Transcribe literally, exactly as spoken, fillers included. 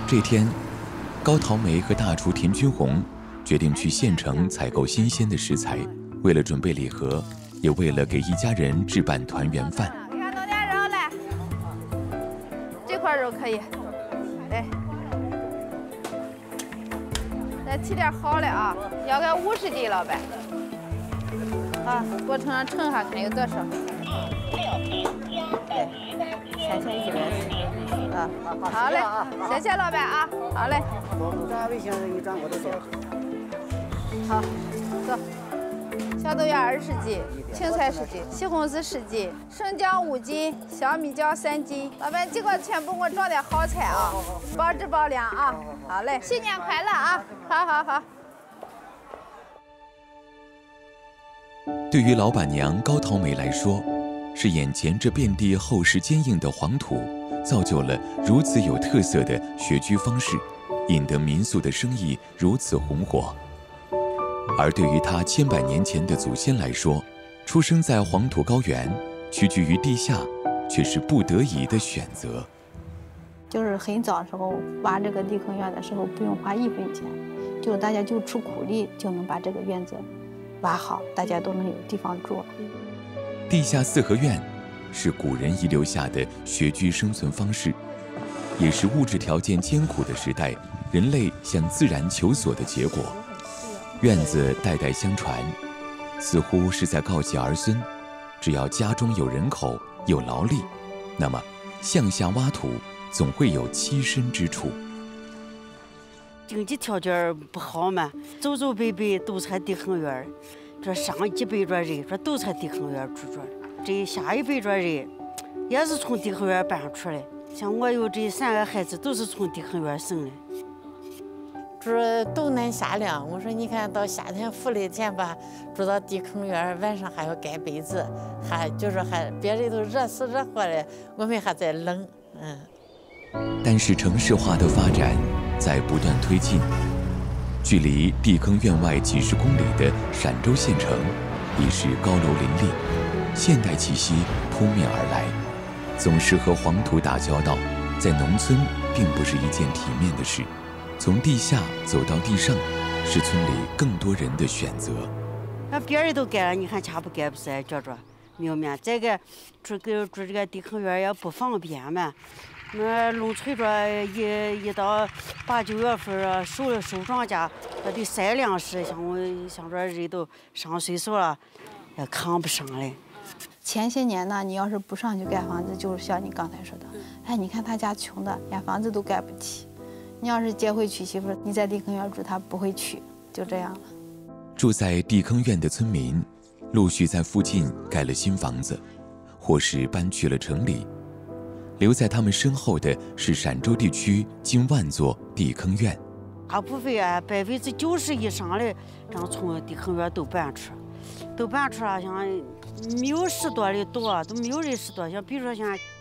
这天，高桃梅和大厨田君红决定去县城采购新鲜的食材，为了准备礼盒，也为了给一家人置办团圆饭。 你看，弄点肉来，这块肉可以，来，再提点好的啊，要个五十斤，老板。啊，给我称上称下看有多少。对，三千一百四。啊，好嘞，谢谢老板啊，好嘞。 咱微信一转我都走。 好，走。小豆芽二十斤，青菜十斤，西红柿十斤，生姜五斤，小米椒三斤。老板，这个全部给我装点好菜啊，保质保量啊。好嘞，新年快乐啊！好好好。 对于老板娘高桃梅来说，是眼前这遍地厚实坚硬的黄土，造就了如此有特色的学居方式，引得民宿的生意如此红火。而对于他千百年前的祖先来说，出生在黄土高原，屈居于地下，却是不得已的选择。 就是很早的时候挖这个地坑院的时候，不用花一分钱，就大家就出苦力就能把这个院子挖好，大家都能有地方住。 地下四合院是古人遗留下的穴居生存方式，也是物质条件艰苦的时代人类向自然求索的结果。院子代代相传，似乎是在告诫儿孙，只要家中有人口有劳力，那么向下挖土总会有栖身之处。 经济条件不好嘛，祖祖辈辈都在地坑院，这上几辈这人这都在地坑院住着，这下一辈这人也是从地坑院搬出来。像我有这三个孩子都是从地坑院生的。 这都能下凉。我说你看到夏天伏的天吧，住到地坑院，晚上还要盖被子，还就是还别人都热死热活的，我们还在冷。嗯。 但是城市化的发展在不断推进，距离地坑院外几十公里的陕州县城，已是高楼林立，现代气息扑面而来。总是和黄土打交道，在农村并不是一件体面的事。从地下走到地上，是村里更多人的选择。 那别人都盖了，你看家不盖不是觉着没有面？这个住个住这个地坑院也不方便嘛。那农村这一一到八九月份收收庄稼，那得晒粮食，像我像这人都上岁数了，也扛不上来。 前些年呢，你要是不上去盖房子，就是像你刚才说的，哎，你看他家穷的，连房子都盖不起。你要是结婚娶媳妇，你在地坑院住，他不会娶，就这样了。 住在地坑院的村民，陆续在附近盖了新房子，或是搬去了城里。留在他们身后的是陕州地区近万座地坑院。 大部分啊，百分之九十以上的，这样从地坑院都搬出，都搬出了，像没有十多的多，都没有人十多。像比如说像